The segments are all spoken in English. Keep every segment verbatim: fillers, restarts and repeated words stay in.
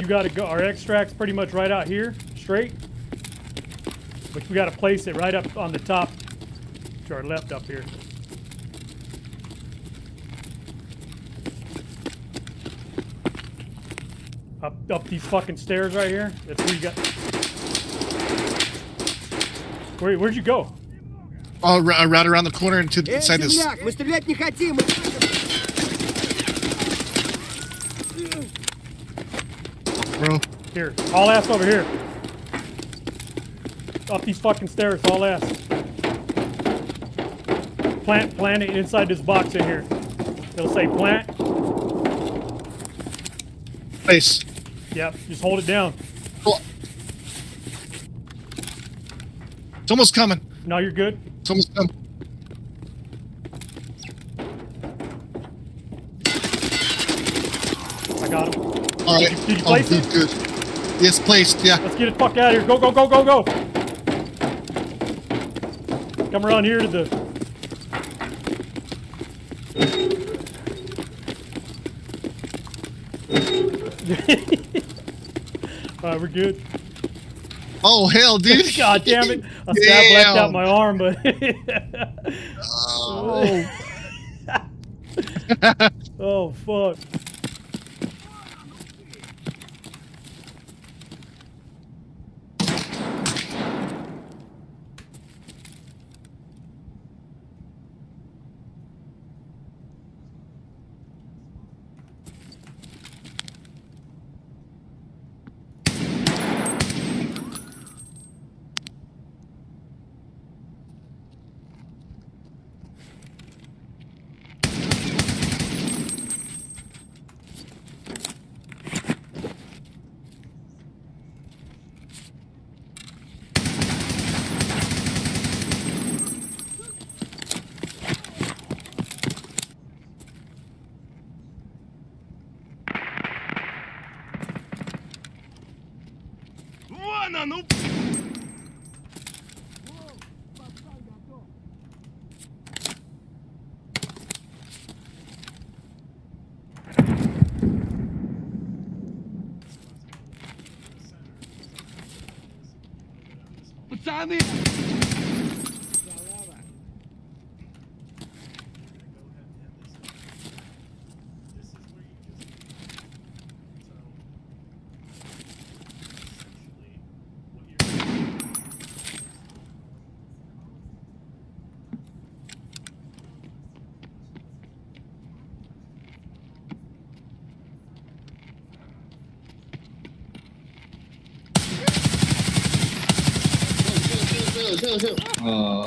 you got to go. Our extract's pretty much right out here, straight. But we got to place it right up on the top to our left up here. Up, up these fucking stairs right here. That's where you got. Where, where'd you go? Oh, right around the corner into the inside this. Мы стрелять не хотим. Bro. Here, all ass over here. Up these fucking stairs, all ass. Plant, plant it inside this box in here. It'll say plant. Place. Yep, just hold it down. Oh. It's almost coming. No, you're good. It's almost coming. I got him. All right. Did you, did you Oh, place good, it? good. Yes, placed. Yeah. Let's get the fuck out of here. Go, go, go, go, go. Come around here to the... Alright, we're good. Oh, hell, dude. God damn it. I stabbed left out my arm, but... oh. Oh, fuck. Пацаны! Uh,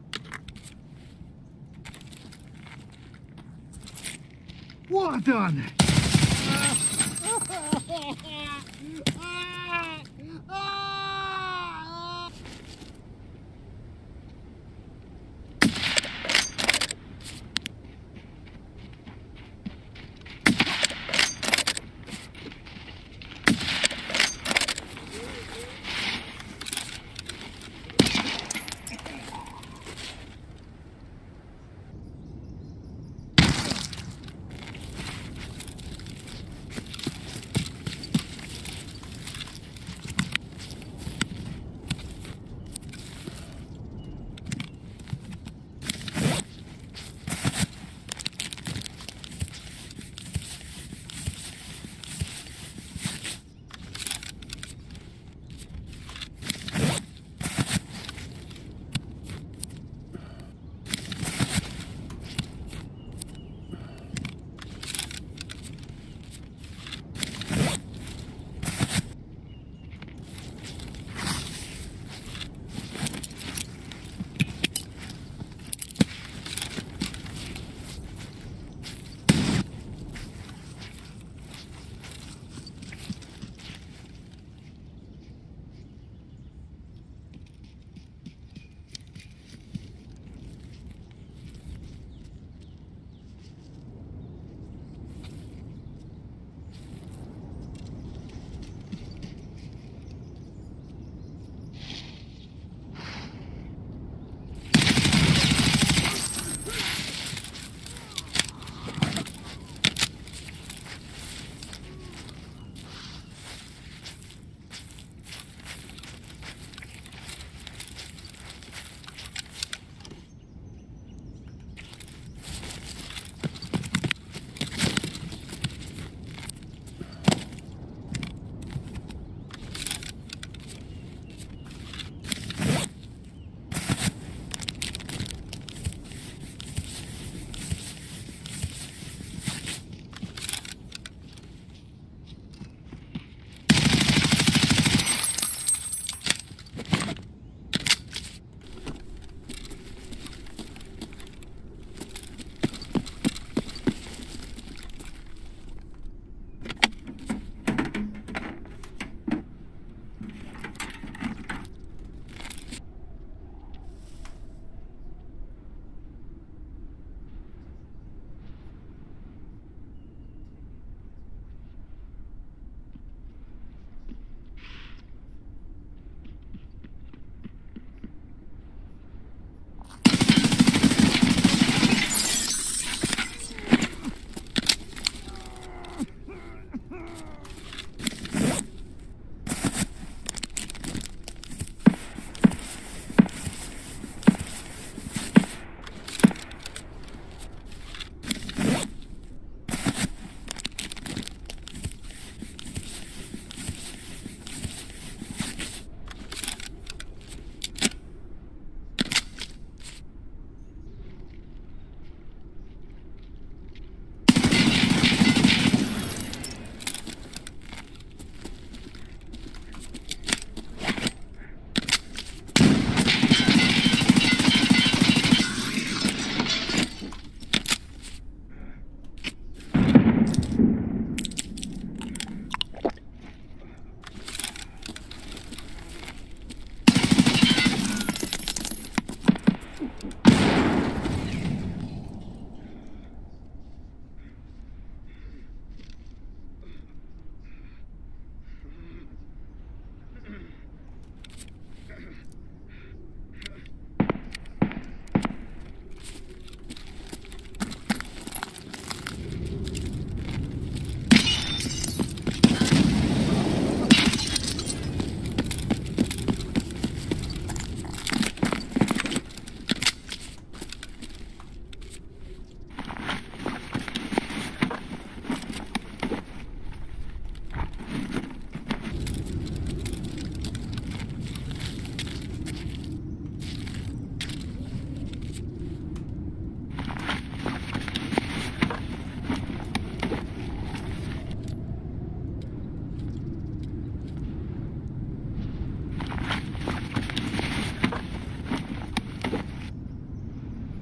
Вот он!